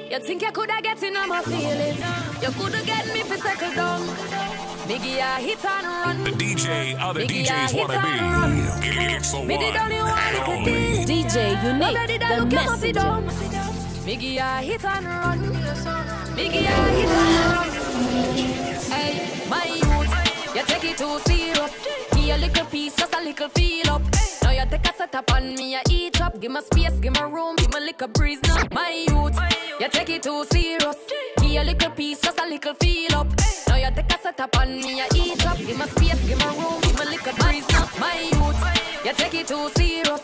You think you coulda get in on my feelings? You coulda get me for settle down. Biggie, I hit and run. The DJ, other DJs wanna be. It's the one and only. DJ Unique, the messenger. Biggie, I hit and run. Biggie, I hit and run. Hey, my youth, you take it too serious. Give a little piece, just a little feel up. Now you take a set up on me, you eat up. Give me space, give me room, give me a little breeze now. My youth, you take it too serious. Give a little piece, just a little feel up. Now you take a set up on me, you eat up. Give me space, give me room, give me a little breeze now. My youth, you take it too serious.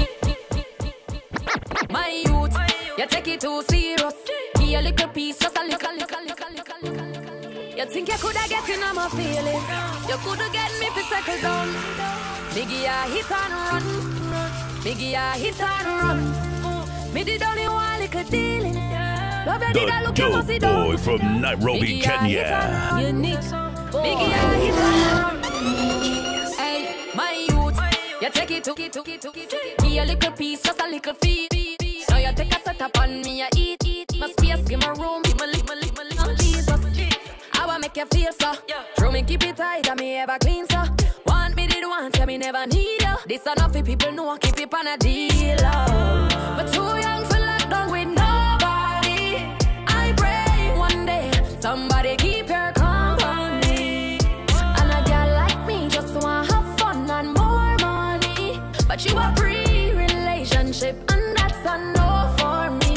My youth, you take it too serious. Give a little piece, just a little. You think you coulda get in on my feelings? You coulda get me to settle down. Biggie, I hit and run. Biggie, I hit and run. Me did only one little dealing. Love you did I look you see down. Boy from Nairobi, Biggie, Kenya. Unique. Biggie, I hit and run. Hey, my youth, you take it to give a little piece, just a little feel. Now you take a set up on me, you eat. My space, give me room, give me Jesus. I wanna make you feel so. Throw me, keep it tight, and me ever clean so. Want me did want, tell me never need you. This enough for people know, keep it on a deal. But too young for lockdown with nobody. I pray one day somebody keep your company. And a girl like me just wanna have fun and more money. But you a pre-relationship and that's a no for me.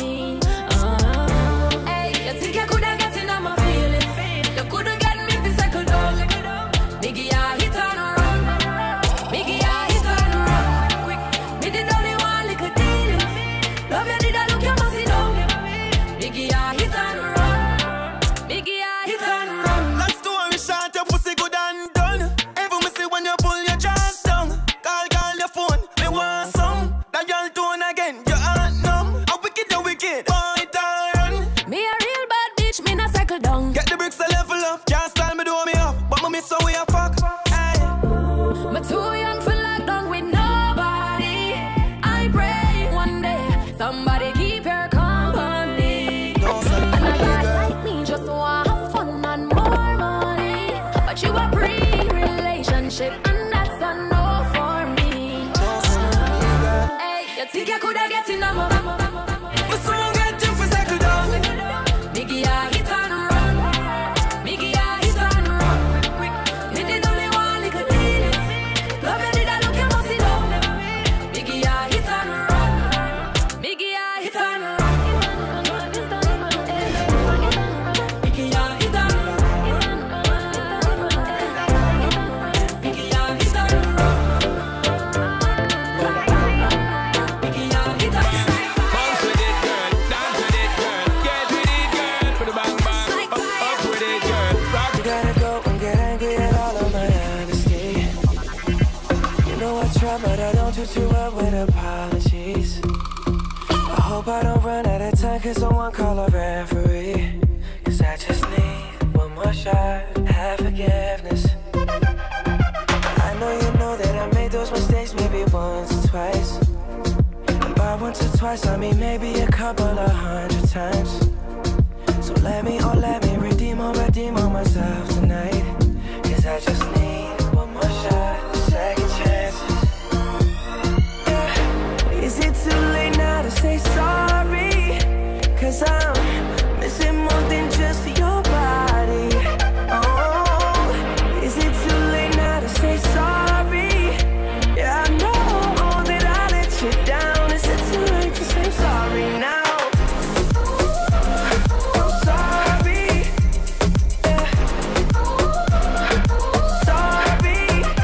Hey, you think you coulda get in on my feelings? You coulda get me to settle down. Biggie, I hit and run. Biggie, I hit and run. Me did only one little dealing. Love you did I look you must see down. Biggie, I hit and run. Biggie, I hit and run. Long story short, your pussy good and done. Every me see when you pull your chest down. Call your phone, me want some. That y'all tone again, you aren't numb. How wicked you wicked, boy, turn. Me a real bad bitch, me not settle down. Get the bricks a level up, can't style me do me up. But me miss how we a fuck, hey. Me too young for lockdown with nobody. I pray one day somebody keep your company. No, son, And a girl like me just want have fun and more money. But you a pre-relationship and that's a no for me. Hey, you think you coulda get in on my me soon get you for settle down. Biggie, I hit and run. Biggie, I hit and run. Me did only one little deal. Love you did I look you must see down. Biggie, I hit and run. Biggie, I hit and run. Biggie, I hit and run. Biggie, I hit and run. Biggie, I hit and run. Bounce with it, girl. Dance with it, girl. Get with it, girl. Put it bang bang. Up with it, girl. Rock You gotta go and get angry at all of my honesty. You know I try, but I don't do too well with apologies. I hope I don't run out of time, cause someone call a referee. Cause I just need one more shot, have forgiveness. I know you know that I made those mistakes maybe once or twice. And by once or twice, I mean maybe a couple of 100 times. So let me redeem on myself tonight. Cause I just need one more shot, second chances. Yeah. Is it too late now to say sorry? Cause I'm missing more than just your body. Oh, is it too late now to say sorry? Yeah, I know that I let you down. Is it too late to say sorry now? I'm sorry. Yeah. Sorry.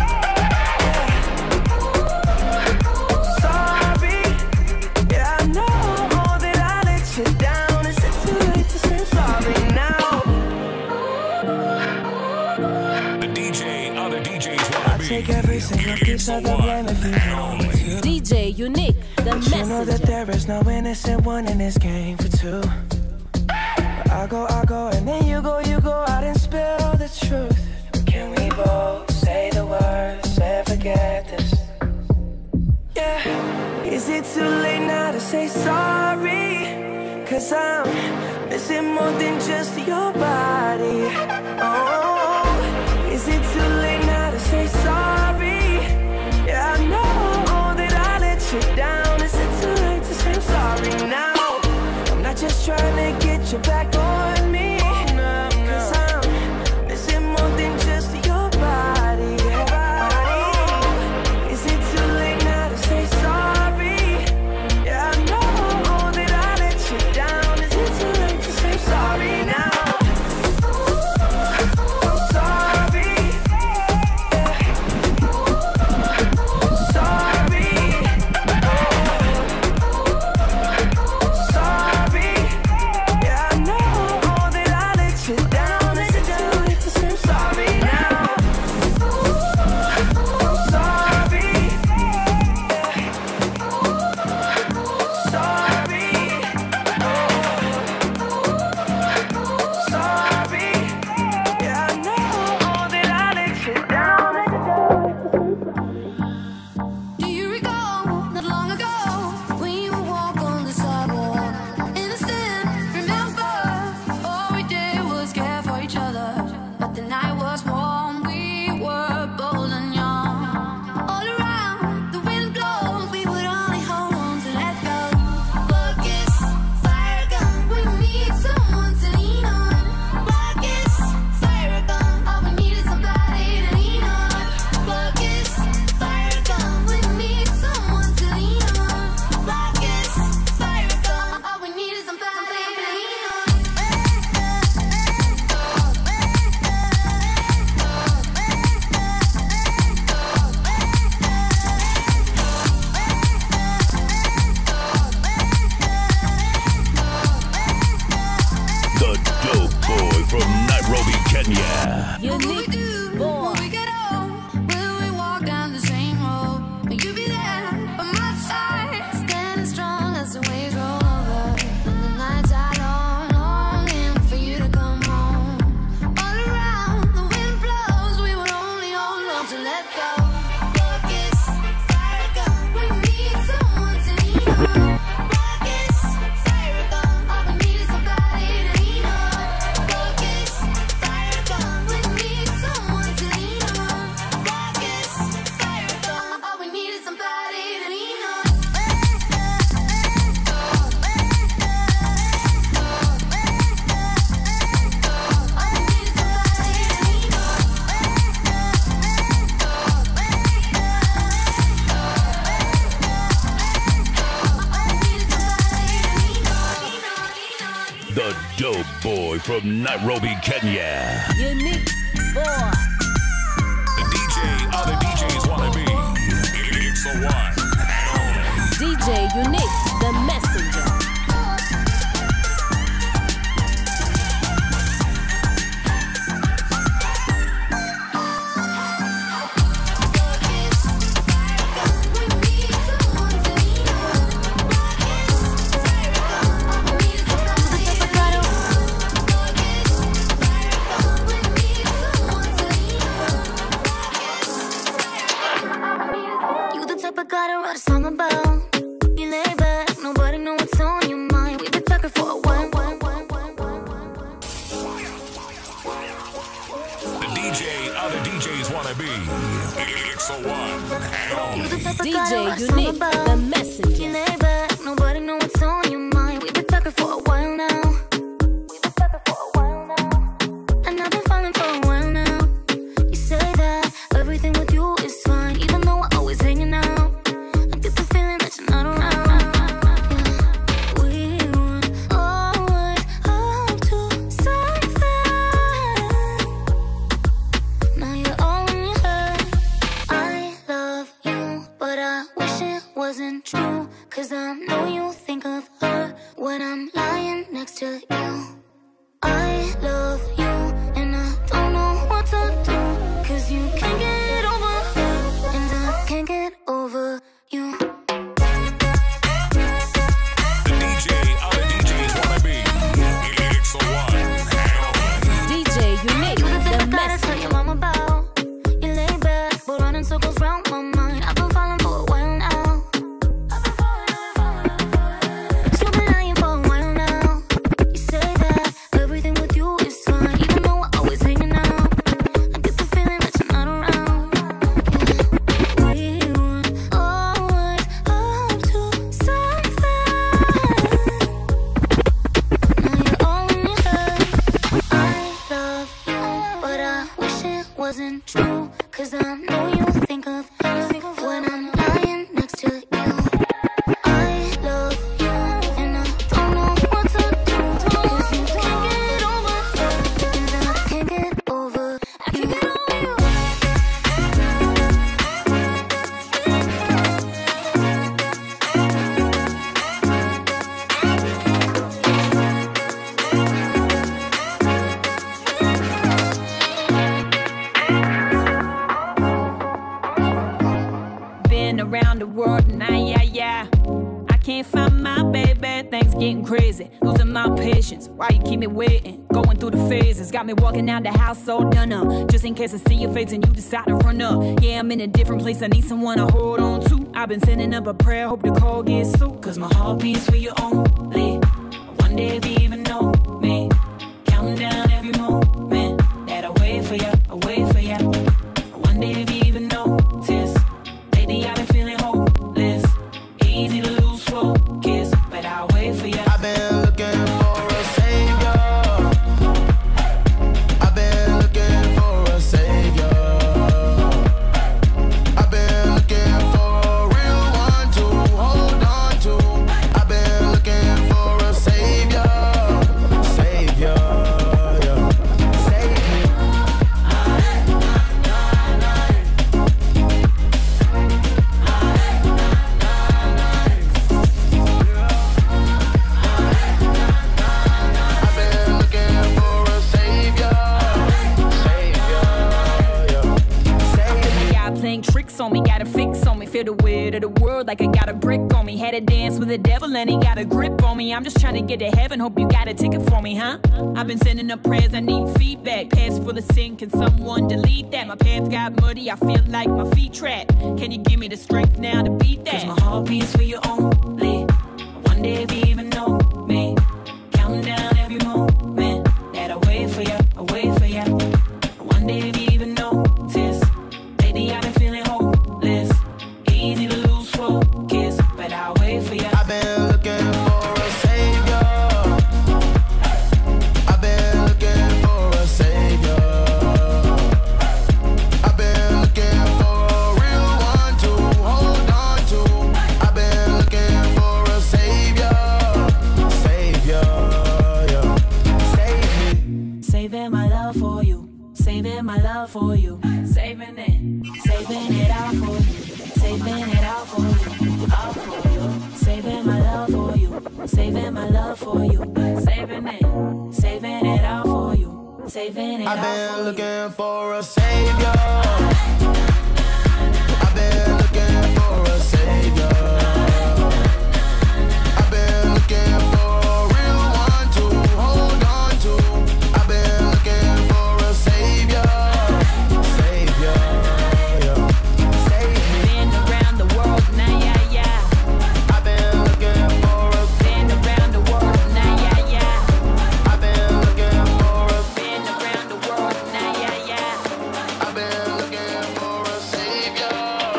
Yeah. Sorry. Yeah, I know that I let you down. Is it too late to say sorry now? The DJ, other DJs wanna be. Take every single piece of the blame if you want me to. DJ Unique, the You know that messenger. there is no innocent one in this game for two. But I go, and then you go out and spill the truth. Can we both say the words and forget this? Yeah. Is it too late now to say sorry? Cause I'm missing more than just your body. Oh, is it too late now to say sorry? Yeah, I know that I let you down. Is it too late to say I'm sorry now? I'm not just trying to get you back on me, 'cause I'm missing more than just your body. Oh, is it too late now to say sorry? Yeah, I know that I let you down. Is it too late to say sorry now? I'm sorry. Yeah. Sorry. Sorry. Yeah, I know that I let you down. Is it too late to say sorry now? I'm sorry. Yeah. Sorry. Sorry. Yeah, I know that I let you down. Do you recall not long ago when you would walk on the sidewalk? Innocent, remember, all we did was care for each other. But the night was warm, we were bold and young. All around, the wind blows, we would only hold on to let go. Focus, fire gun, we need someone to lean on. Focus, fire gun, all we need is somebody to lean on. Focus, fire gun, we need someone to lean on. Focus, fire gun, all we need is somebody to lean on. The dope boy from Nairobi, Kenya. Unique boy. When we get old, will we walk down the same road? Will you be there by my side, standing strong as the waves roll over? When the nights are long, longing for you to come home. All around, the wind blows, we would only hold on to let go. Focus, fire gun, we need someone to lean on. Focus, fire gun, all we need is somebody to lean on. Focus, fire gun, we need someone to lean on. Focus, fire gun, all we need is somebody to lean on. The dope boy from Nairobi, Kenya. Unique boy. The DJ other DJs wanna be. It's the one and only. DJ Unique, the messenger. You the type of guy to write a song about. You lay back, nobody know what's on your mind. We've been talking for a while. The DJ other DJs wanna be. It's the one and You the only. type of guy to DJ write a song Unique, about. the messenger. You lay back, nobody know what's on your mind. We've been talking for a while now. And I've been falling for a while now. You say that everything with you is fine, even though we're always hanging out. I get the feeling that you're not around. Yeah. We would always up to something. Now you're all in your head. I love you, but I wish it wasn't true. 'Cause I know you think of her when I'm lying next to you. I love you, and I don't know what to do. 'Cause you can't get over her, and I can't get over you. The DJ other DJs wanna be. It's the one and only. DJ Unique, You the type the of guy to tell your messenger. mom about. You lay back, but running circles round my mind. I've been falling for a while now. But you've been lying for a while now. You say that my patience. Why you keep me waiting? Going through the phases, got me walking out the house so done up. Just in case I see your face and you decide to run up. Yeah, I'm in a different place, I need someone to hold on to. I've been sending up a prayer, hope the call gets through. Cause my heart beats for you only. One day if you even know me, counting down every moment that I wait for you, I wait for you. One day if you even notice, lately I've been feeling hopeless. Easy to lose focus, but I'll wait for you. I've been looking for a savior. I've been looking for a savior. I've been looking for a real one to hold on to. I've been looking for a savior. Savior, yeah. Save me. I've been looking for a savior. Savior, yeah. Save me. Y'all playing tricks on me, got a fix on me. Feel the weight of the world like I got a brick on me. Had to dance with the devil and he got a grip on me. I'm just trying to get to heaven, hope you got a ticket for me, huh? I've been sending up prayers, I need feedback. Past full of sin, can someone delete that? My path got muddy, I feel like my feet trapped. Can you give me the strength now to beat that? Cause my heart beats for you only. One day if you even know me, counting down every moment that I wait for you, I wait for you. One day if you even notice, lately I've been feeling hopeless. Easy to lose focus, but I'll wait for you. I've been looking for a savior. I've been looking for a savior. I've been looking for a real one to hold on to. I've been looking for a savior. Savior, yeah. Save me. Saving my love for you, saving my love for you, saving it out for you, saving it out for you, out for you. Saving my love for you, saving my love for you, saving it out for you, saving it I've out been for you. looking for a savior. I've been looking for a savior. I've been looking for a real one to hold on to. I've been looking for a savior. Savior, yeah. Save me. Been around the world, now yeah, yeah. I've been looking for a. Been around the world, now yeah, yeah. I've been looking for a. Been around the world, now yeah, yeah. I've been looking for a savior.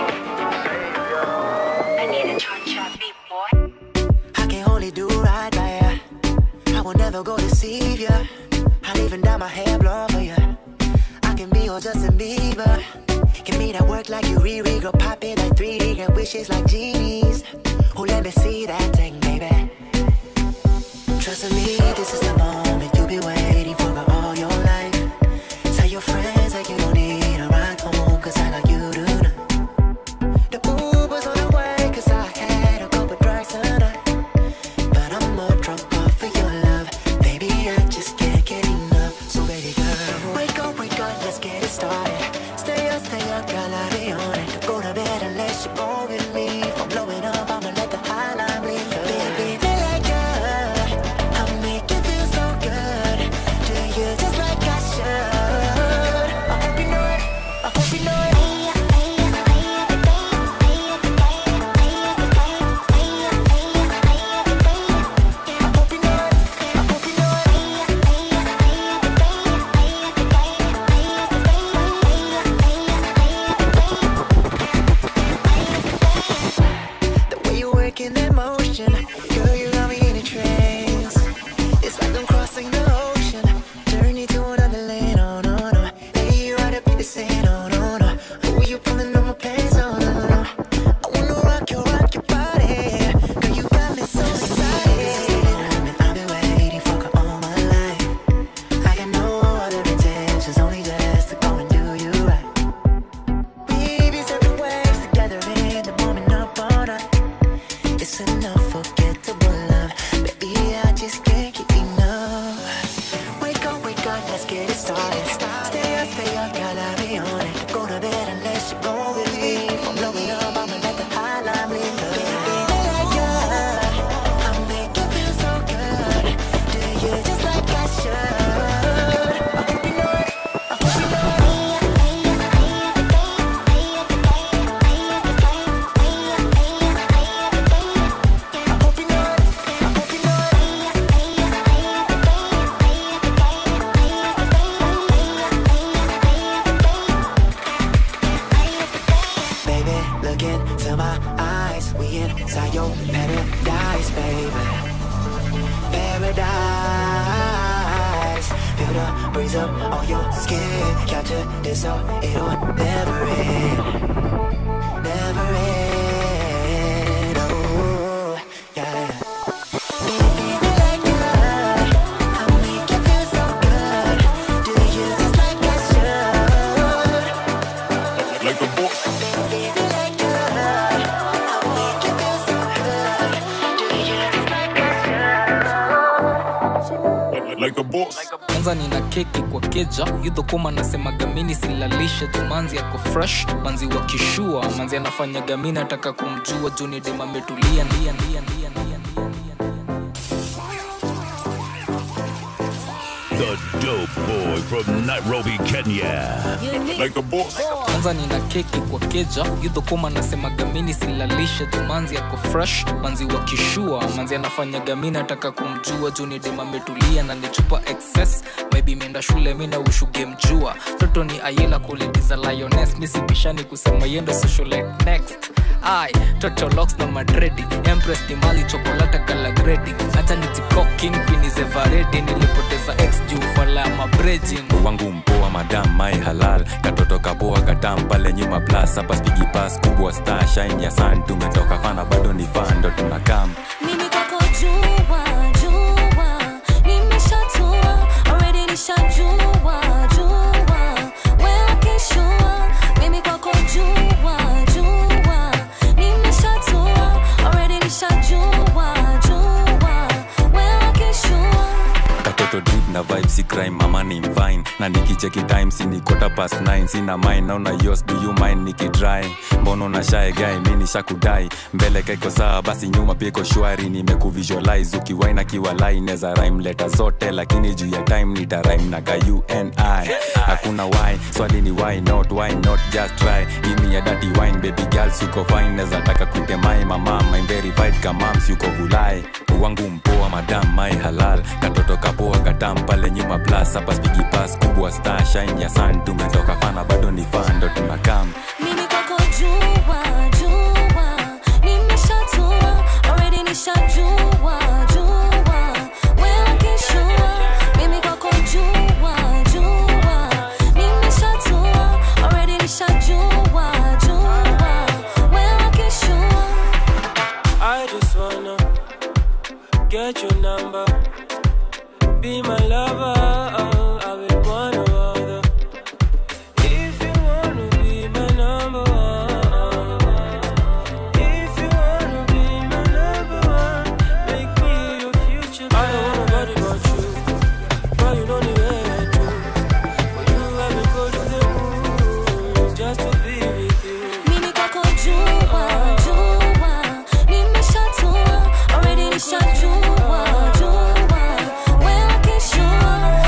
I need a chon-chon beat, boy. I can only do right by ya. I will never go deceive ya. I'll even dye my hair blonde for ya. I can be your Justin Bieber. Give me that work like you Riri. Girl, pop it like 3D. Get wishes like genies. Oh, let me see that thing, baby. Trust me, this is the moment you've been waiting for all your life. Tell your friends that you don't need a ride home, cause I got you tonight. The Uber's on the way, cause I had a couple drinks tonight. But I'm more drunk off of your love. Baby, I just can't get enough. So baby girl, wake up, let's get it started. Stay up, girl, I'll be on it. Go to bed unless you're going with me. I'm blowing up, I'ma let the highline bleed. Baby, feel the breeze up on your skin. Capture this so it'll never end. Never end. Oh, yeah. Kwanza nina keki kwa keja, yudho kuma nasema gamini silalisha tu manzi yako fresh, manzi wakishua, manzi anafanya gamini ataka kumjua, juni dema metulia, ndia. The dope boy from Nairobi, Kenya. Like a boss. Kwanza nina keki kwa keja, yudho kuma nasema gamini silalisha tu manzi yako fresh, manzi wakishua, manzi anafanya gamini ataka kumjua, juni dema metulia na nichupa excess, maybe mienda shule mina ushuge mjua, toto ni ayela quality za lioness, misi bishani kusema yendo socialite next. Ay, toto locks na madredi, Empress ni mali chokolata kala gredi, hata nitikoking queen is everready, nilipoteza ex juu fala mabrejing. Wangu mpoa madam mai halal, katoto kapoa katam pale nyuma plus, hapa spigi pass kubwa star shine ya sun, tumetoka fana bado ni fando tunakam. Mimi kwako jua, nimeshatua, already nishajua, wewe kishua, mimi kwako jua, nimeshatua, already nishajua, wewe kishua. Katoto drip na vibe si crime, mama ni mvine, na nikicheki time si ni 9:15, sina mind naona yours, do you mind nikidry, mbono na shy guy mimi shakudai, mbele kaiko sawa basi nyuma pia iko shwari, nimekuvisualize ukiwaina kiwa line neza rhyme letter zote, lakini juu ya time nita rhyme na ka you and I, hakuna why, swali ni why not just try, give me a dirty wine baby girl suko fine, neza taka kutemai mama my verified kamams yuko vulai, wangu mpoa madam mai halal, katoto kapoa katam pale nyuma plus, hapa spigi pass kubwa star shine ya sun, tumetoka fana bado ni fando tunakam. Mimi kwako jua, nimeshatua, already nishajua, wewe kishua, mimi kwako jua, nimeshatua, already nishajua, wewe kishua. I just wanna get your number, be my lover, I will wanna other. If you wanna be my number one, if you wanna be my number one, make me your future. I don't wanna worry about you, but you don't need it too. For you I will go to the moon, just to be with you. Mimi kwako jua, nimeshatua, already nishajua, wewe kishua,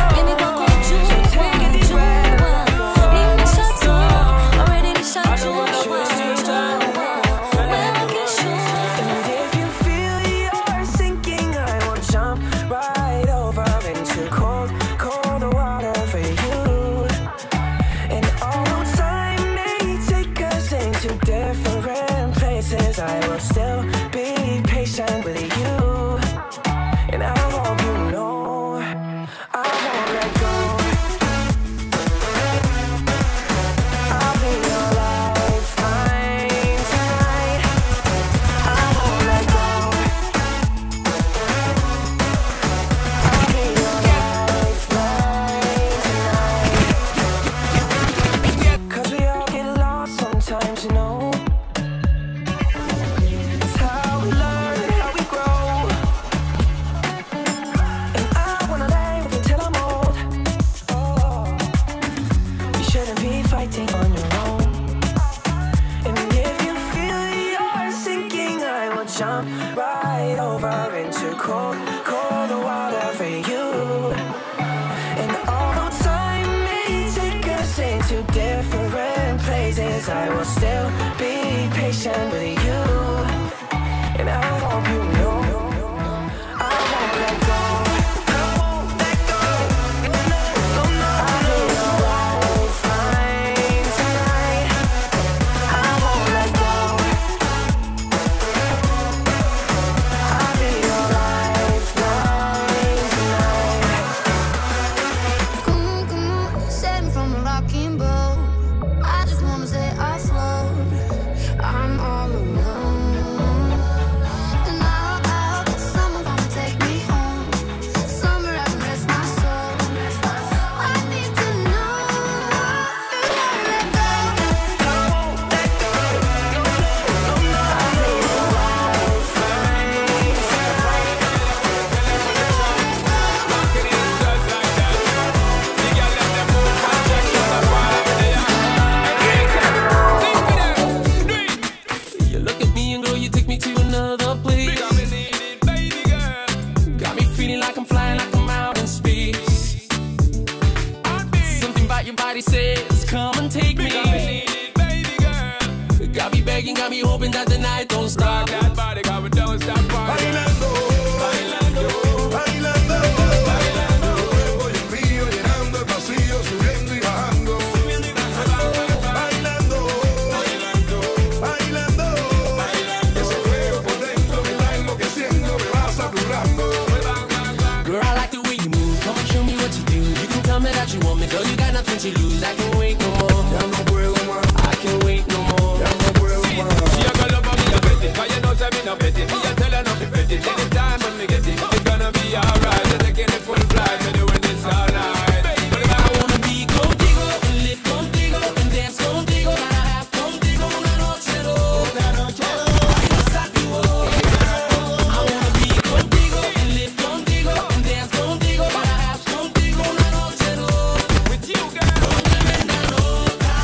what you do. You can tell me that you want me, girl, you got nothing to lose. I can't wait no more. I can't wait no more. She a girl up on me, I bet it. Cause you know say me no bet it. Me a tell her not to bet it. Anytime when me get it, it's gonna be alright. We're taking it full flight, we're doing this all night. I wanna be contigo, live contigo, and dance contigo. Gotta have contigo una noche loca. Ay, pasa tu boca. I wanna be contigo, live contigo, and dance contigo. Gotta have contigo una noche loca. With you, girl. Tremenda loca.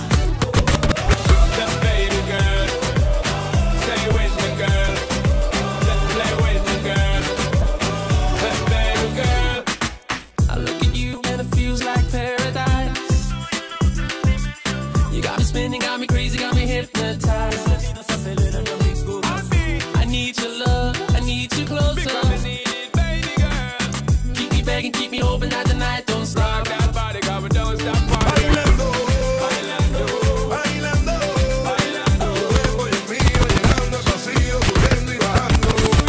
Just baby girl, stay with me, girl. Just play with me, girl. Just baby girl. I look at you and it feels like paradise. You got me spinning, got me crazy, got me hypnotized. I need your love, I need you closer. Because I need it, baby girl. Keep me begging, keep me hoping that the night don't stop. Rock that body, cause we don't stop partying. Bailando, bailando, bailando, bailando. Cuerpo y el mío llegando al pasillo, subiendo y bajando.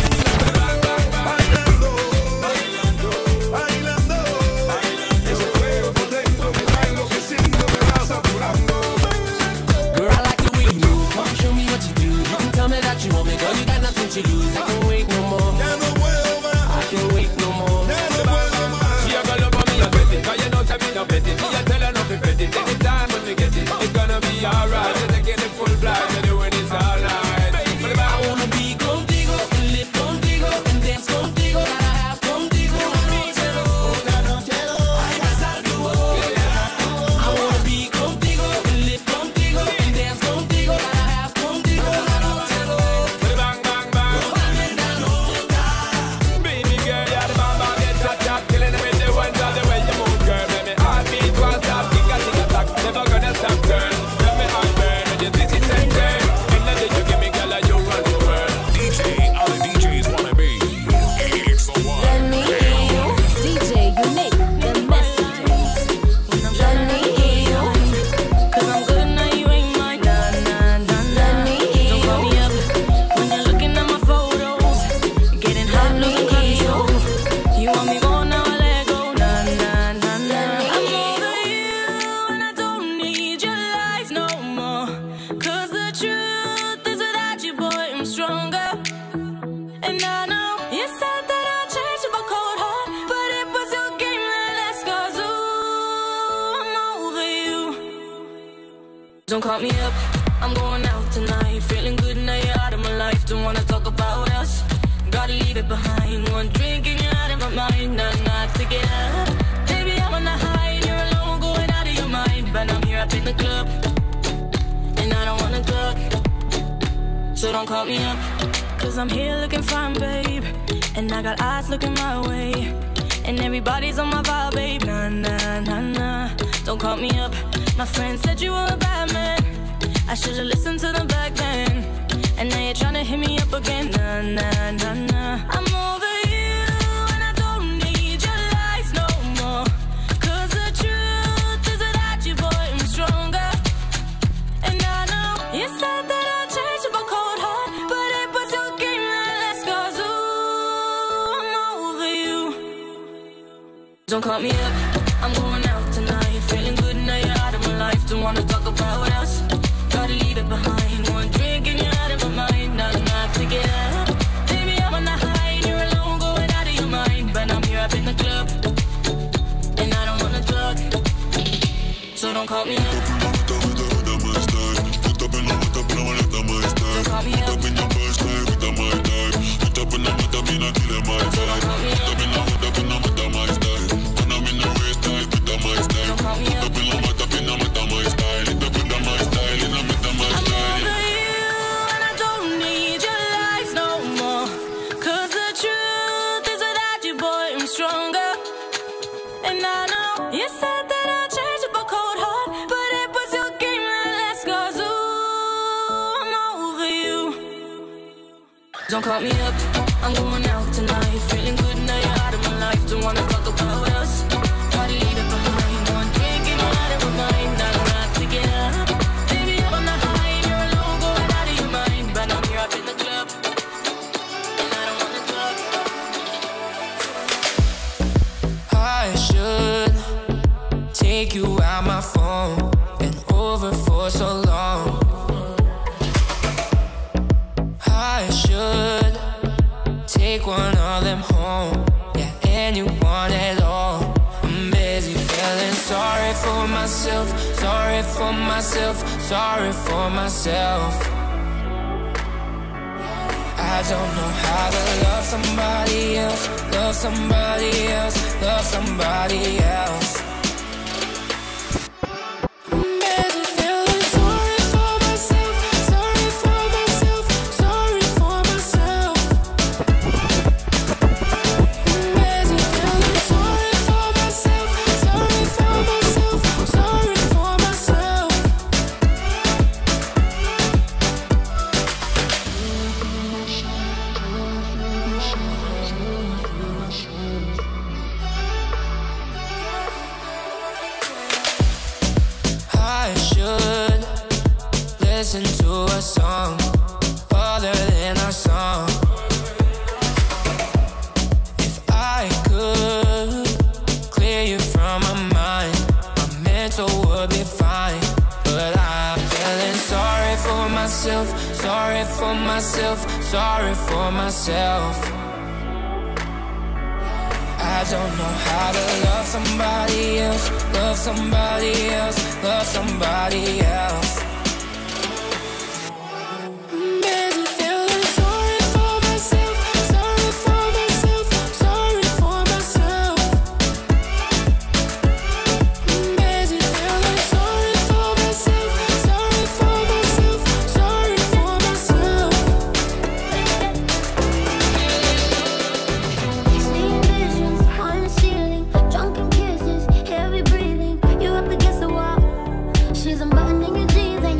Bailando, bailando, bailando. Ese fuego por dentro me va enloqueciendo, me va saturando. Girl, I like the way you move. Come show me what you do. You can tell me that you want me, girl, you got nothing to lose. I can't wait no more. Ya no puedo más, I can't wait no more. ya no puedo más. She a girl up on me, I bet it. Cause you know say me no bet it. Me a tell her not to bet it. Anytime when we get it, it's gonna be alright. We're taking it full flight, we're doing this all night. I wanna be contigo, live contigo, and dance contigo. Gotta have contigo una noche loca. Ay, pasar tu boca. I wanna be contigo, live contigo, and dance contigo. Gotta have contigo una noche loca. Bang, bang, bang. Tremenda loca. Baby girl, you're the bomb, bomb, get shot, shot. Killing them with the ones of the way you move, girl. Make me heartbeat won't stop. Tick a tick a tock, never gonna stop, girl. Let me heart burn, and you this is ten girl. Anything you give me, girl, you run the world. DJ, all the DJs wanna be. It's the one. Let me hear you. DJ Unique, the messengers. Let me hear you. Cause I'm good now, you ain't mine. Nah, nah, nah, let me hear you. Don't call me up when you're looking at my photos. Getting hot, losing control. You want me more now, I let go. Nah, nah, nah, nah. I'm over you and I don't need your lies no more. Cause the truth is without you, boy, I'm stronger. And I know you said that I'd change my cold heart, but it was your game that last. Cause ooh, I'm over you. Don't call me up, I'm going out tonight. Feeling good now you're out of my life. Don't wanna talk about us, gotta leave it behind. One drink and you're out of my mind. Not to get up. Baby, I'm on the high and you're alone, going out of your mind. But I'm here up in the club, and I don't wanna talk. So don't call me up, cause I'm here looking fine, babe. And I got eyes looking my way, and everybody's on my vibe, babe. Nah, nah, nah, nah. Don't call me up. My friend said you were a bad man. I should've listened to them back then. And now you're trying to hit me up again. Nah, nah, nah, nah. I'm over you and I don't need your lies no more. Cause the truth is without you, boy, I'm stronger. And I know you said that I'd change my cold heart, but it was your game that last. Cause ooh, I'm over you. Don't call me up, I'm going out tonight. Feeling good now you're out of my life. Don't wanna talk about us, gotta leave it behind. One drink and you're out of my mind. Not to get up. Baby, I'm on the high and you're alone, going out of your mind. But I'm here up in the club, and I don't wanna talk. So don't call me up. Don't call me up. Don't call me up, I'm going out tonight. Feeling good now you're out of my life. Don't wanna talk about us, gotta leave it behind. One drink and you're out of my mind. Not to get up. Baby, I'm on the high and you're alone, going out of your mind. But I'm here up in the club, and I don't wanna talk. I should take you out my phone. Been over for so long. I should take one of them home. Yeah, and you want it all. I'm busy feeling sorry for myself. Sorry for myself. Sorry for myself. I don't know how to love somebody else. Love somebody else. Love somebody else. Listen to a song other than our song. If I could clear you from my mind, my mental would be fine. But I'm feeling sorry for myself. Sorry for myself. Sorry for myself. I don't know how to love somebody else. Love somebody else. Love somebody else. Drunken kisses, heavy breathing. You up against the wall. She's unbuttoning your jeans.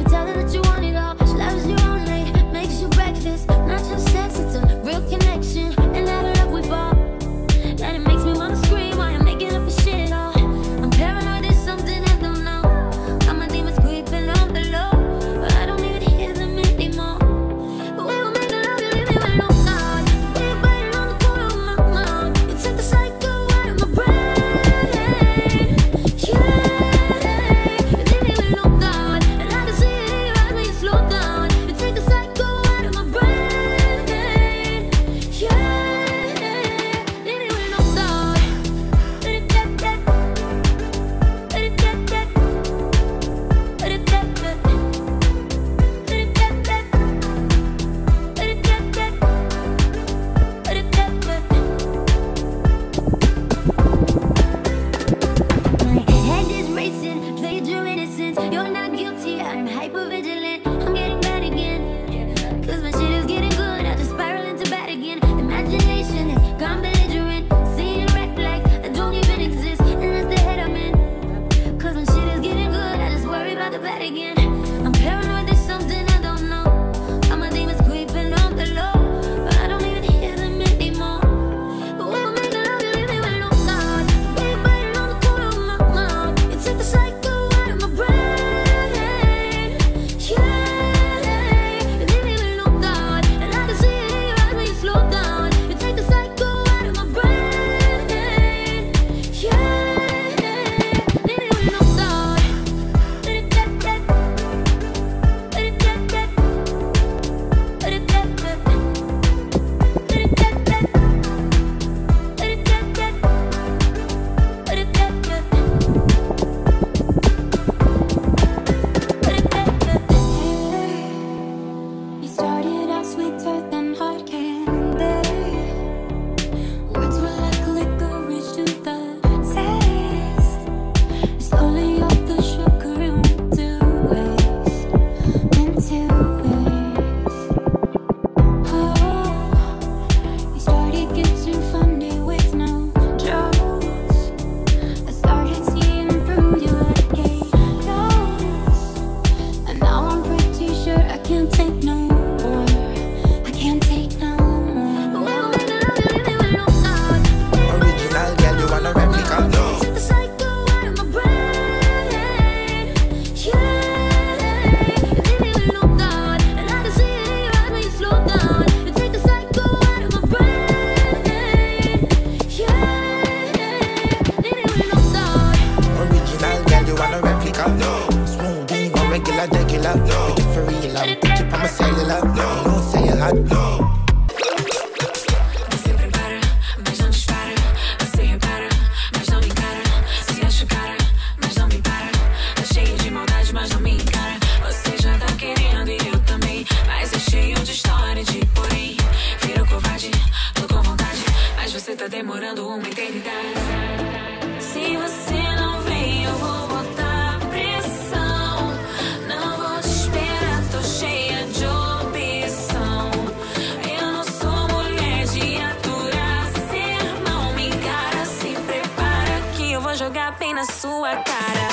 Você prepara, mas não dispara. Você repara, mas não me encara. Se acha cara, mas não me para. Tá cheio de maldade, mas não me encara. Você já tá querendo e eu também. Mas é cheio de história, de porém. Virou covarde, tô com vontade. Mas você tá demorando uma eternidade. Se você não vem, eu vou botar pressão. Não vou te esperar, tô cheia de opção. Eu não sou mulher de aturar sermão. Me encara, se prepara que eu vou jogar bem na sua cara.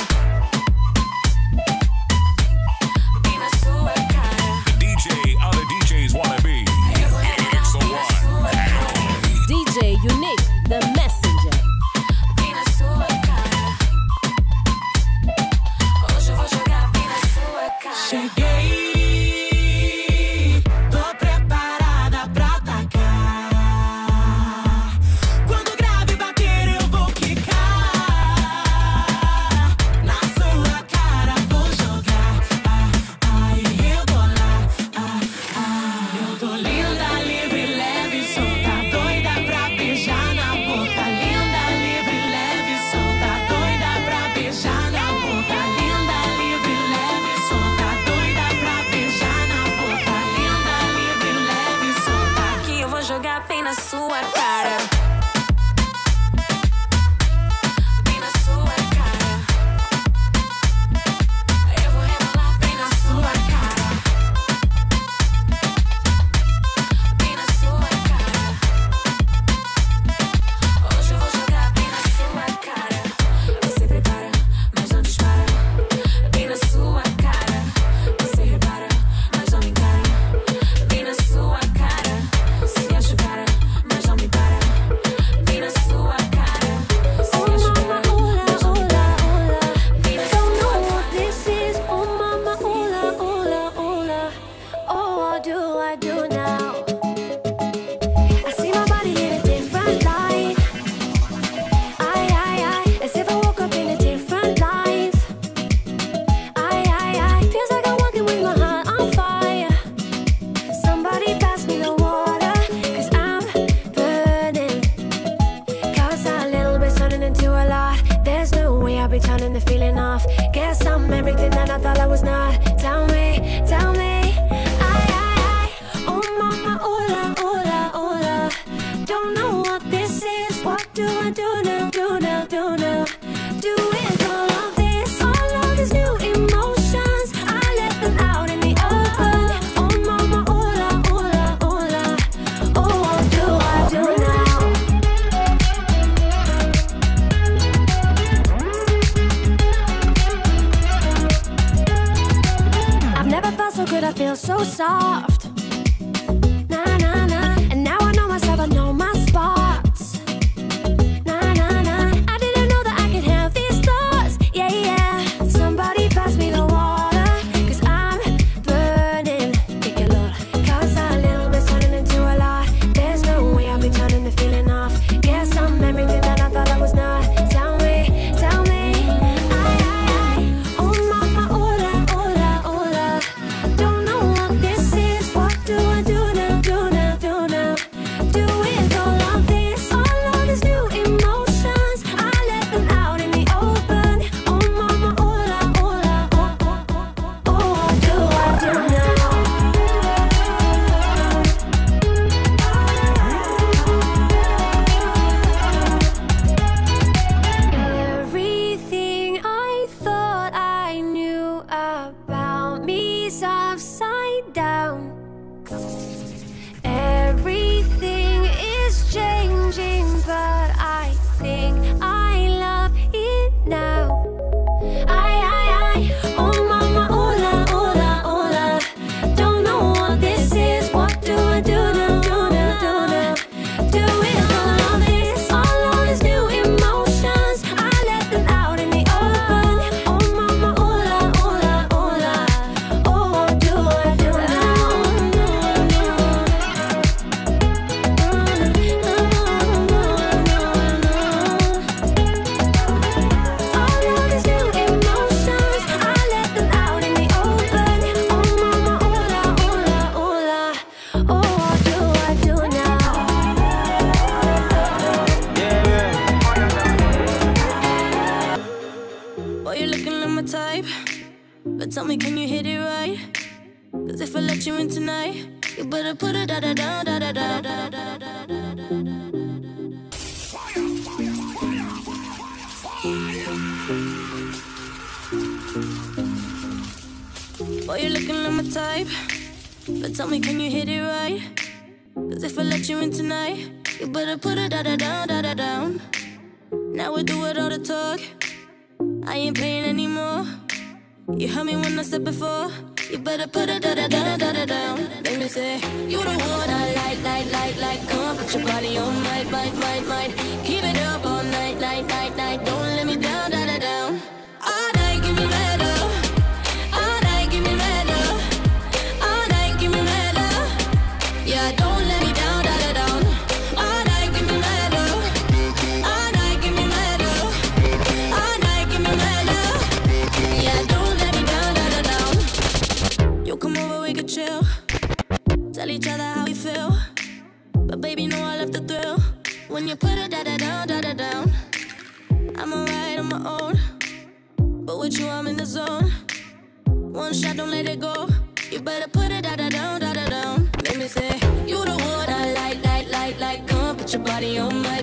Bem na sua cara. The DJ other DJs wanna be. It's the one. DJ Unique, the messenger. Bem na sua cara. Hoje eu vou jogar bem na sua cara. Cheguei, tô preparada pra atacar. Quando o grave bater eu vou quicar. Na sua cara vou jogar, e rebolar. Eu tô linda, livre, leve, solta, doida pra beijar na boca. Linda, livre, leve, solta, doida pra beijar na boca. Linda, livre, leve, solta, doida pra beijar na boca. Linda, livre, leve, solta. Que eu vou jogar bem na sua cara. Bem na sua cara. Eu vou rebolar bem na sua cara. Bem na sua cara. Hoje eu vou jogar bem na sua cara. Você prepara, mas não dispara. Bem na sua cara. Você repara, mas não me encara. Bem na sua cara. Se acha cara, mas não me para. Bem na sua cara. Se acha cara, mas não me para. Bem na Don't know sua what cara. this is. Oh mama, oola, oola, oola. Oh, what do I do now? I see my body in a different light. I, as if I woke up in a different life. I, feels like I'm walking with my heart on fire. Somebody pass me the water, cause I'm burning. Cause a little bit's turning into a lot. There's no way I'll be turning the feeling off. Guess I'm everything that I thought I was not. Tell me, tell me. I, oh mama, oola, oola, oola. Don't know what this is. What do I do now, do now, do now? Do with all of this, all of these new emotions. I let them out in the open. Oh mama, oola, oola, oola. Oh, what do I do now? I've never felt so good, I feel so soft. Nah, nah, nah. And now I know myself, I know my spots. Nah, nah, nah. I didn't know that I could have these thoughts. Yeah, yeah. Somebody pass me the water, cause I'm burning. Take a look, cause a little bit's turning into a lot. There's no way I'll be turning the feeling off. Guess I'm everything that I thought I was not. Tell me, tell me. I, oh mama, oola, oola, oola. Don't know what this is. type, but tell me, can you hit it right? Cause if I let you in tonight, you better put it da da da da da da da da da da. Boy, you're looking like my type, but tell me, can you hit it right? Cause if I let you in tonight, you better put it da da da da da down. Now we do it all the talk, I ain't playing anymore. You heard me when I said before, you better put it da da da da da down. Make me say, you the one I like. Come on, put your body on might. Keep it up all night. Don't let me down, da da down. All night, give me mad love. All night, give me mad love. All night, give me mad love. Yeah, don't let me down, da da down. All night, give me mad love. All night, give me mad love. All night, give me mad love. Yeah, don't let me down, da da down. You come over, we could chill. Tell each other how we feel. But baby, know I love the thrill. When you put it da da down, da da down. I'm alright on my own, but with you I'm in the zone. One shot, don't let it go. You better put it da da down, da da down. Make me say, you the one I like. Come on, put your body on might.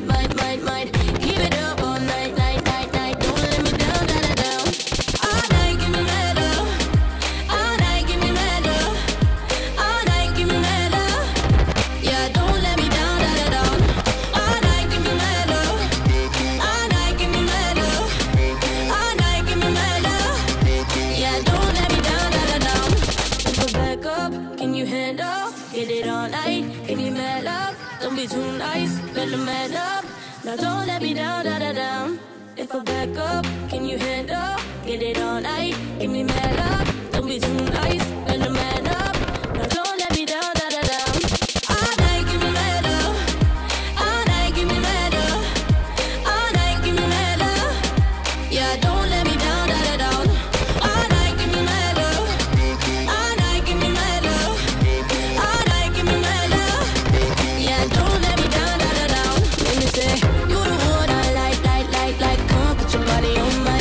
Keep it up all night. Don't let me down, da da down. All night, give me mad love. All night, give me mad love. All night, give me mad love. Yeah, don't let me down, da da down. All night, give me mad love. All night, give me mad love. All night, give me mad love. Yeah, don't let me down, da da down. If I back up, can you handle? Get it all night, give me mad love. Don't be too nice, let them mad up. Now don't let me down, da da down. If I back up, can you handle? Get it all night, give me mad love. Don't be too nice, let them mad up. Now don't let me down, da da down. All night, give me mad love. All night, give me mad love. All night, give me mad love. Yeah, don't let me down, da da down. All night, give me mad love. All night, give me mad love. All night, give me mad love. Yeah, don't let me down, da da down. Make me say, you the one I like. Come on, put your body on might.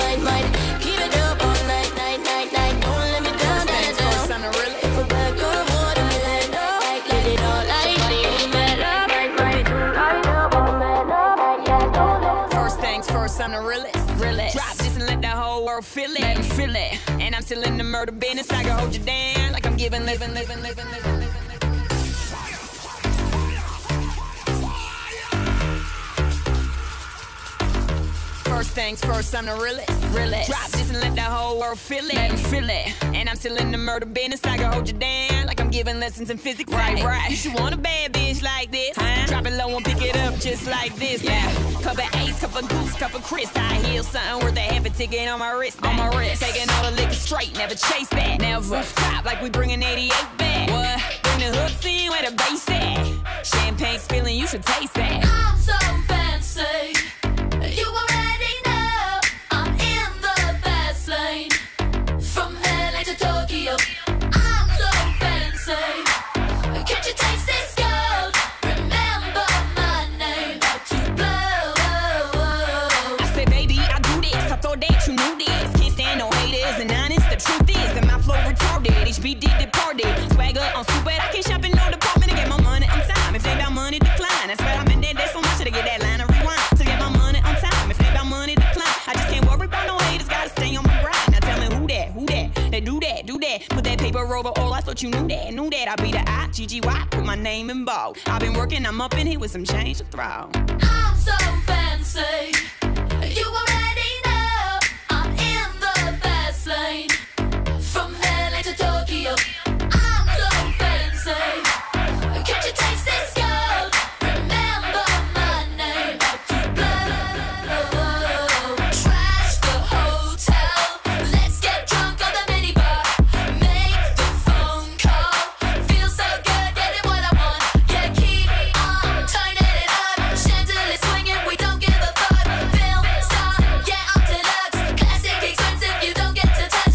Keep it up all night. Don't let me down, da da down. If I back up, what I land up, let it all night. Give me mad love, First things first, I'm the realest. Drop this and let the whole world feel it. And I'm still in the murder business. I can hold you down like I'm giving, living. First things first, I'm the realest. Drop this and let the whole world feel it. And I'm still in the murder business. I can hold you down like I'm giving lessons in physics. Right. You should want a bad bitch like this. Drop it low and pick it up just like this. Yeah. Cup of Ace, cup of Goose, cup of Chris. I heal something worth a half a ticket on my wrist. Taking all the liquor straight, never chase that. Never top like we bringing 88 back. What? Bring the hooks in where the bass at. Champagne spilling, you should taste that. I'm so fancy. You already know I'm in the fast lane. From LA to Tokyo, I'm so fancy. Can't you taste this gold? Remember my name, about to blow. I said, baby, I do this. I thought that you knew this. Can't stand no haters and honest. The truth is that my flow retarded. HBD departed. Swagger on stupid. I can't shop in no department to get my money on time. If they about money, decline. That's why I'm in there. There's so much to get that line of rewind. To get my money on time. If they about money, decline. I just can't worry about no haters. Gotta stay on my grind. Now tell me who that? They do that. Put that paper over all. I thought you knew that. I be the I-G-G-Y. Put my name in bold. I've been working. I'm up in here with some change to throw. I'm so fancy. You already know I'm in the fast lane. From LA to Tokyo, I'm so fancy. Can't you taste this gold? Remember my name, about to blow. Trash the hotel. Let's get drunk on the minibar. Make the phone call. Feel so good, getting what I want. Yeah, keep on turning it up. Chandelier swinging, we don't give a fuck. Film star, yeah, I'm deluxe. Classic expensive, you don't get to touch.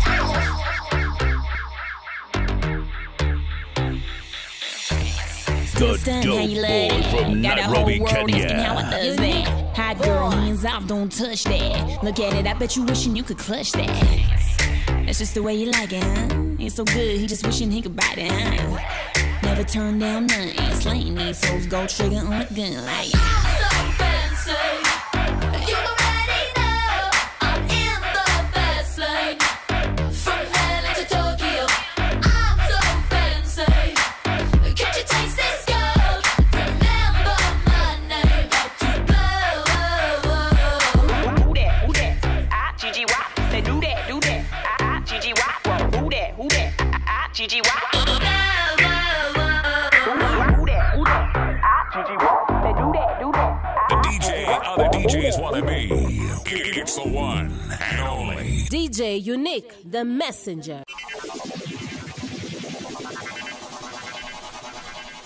The dope boy from Got a whole Nairobi, world asking how I Kenya. does that. Hot girl, hands off, don't touch that. Look at it, I bet you wishing you could clutch that. That's just the way you like it, huh? Ain't so good, he just wishing he could bite it, huh? Never turn down nothing. Slaying these hoes, go trigger on a gun like I'm so fancy. You already know I'm in the fast lane. From LA to Tokyo, I'm so fancy. Can't you taste this gold? Remember my name, about to blow. Who that? Gigi Wop. Say do that. Gigi Wop. Who that? Gigi Wop. The DJ other DJs wanna be. It's the one and only DJ Unique, the messenger.